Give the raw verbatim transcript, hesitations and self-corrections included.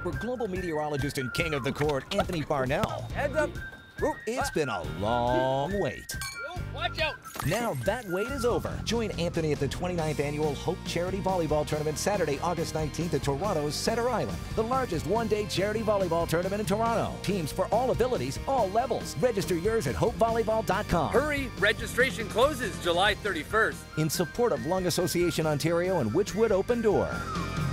for global meteorologist and king of the court, Anthony Farnell. Heads up. It's been a long wait. Watch out. Now that wait is over. Join Anthony at the twenty-ninth Annual Hope Charity Volleyball Tournament Saturday, August nineteenth at Toronto's Center Island, the largest one-day charity volleyball tournament in Toronto. Teams for all abilities, all levels. Register yours at hope volleyball dot com. Hurry, registration closes July thirty-first. In support of Lung Association Ontario and Witchwood Open Door.